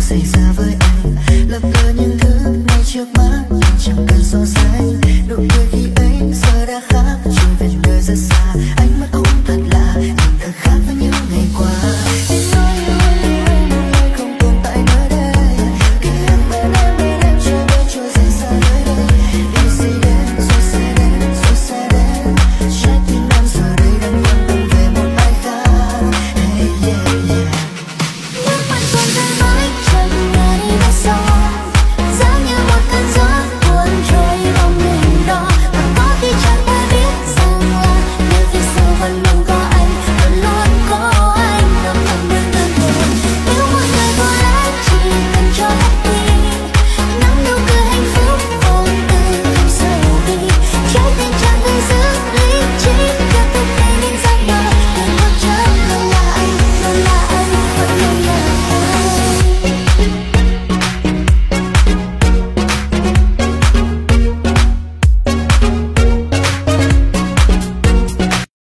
xảy ra với anh, lập lờ những thứ ngay trước mắt nhưng chẳng cần so sánh. Nụ cười khi ấy giờ đã khác, trôi về nơi rất xa. Ánh mắt cũng thật lạ, nhìn thật khác với những ngày qua. Em nói yêu anh một lời không tồn tại nơi đây, kể em bên em chờ đợi trôi dần xa nơi đây. Điều gì đến rồi sẽ đến rồi sẽ đến, trái tim em giờ đây đang quan tâm về một ai khác. Hey, yeah.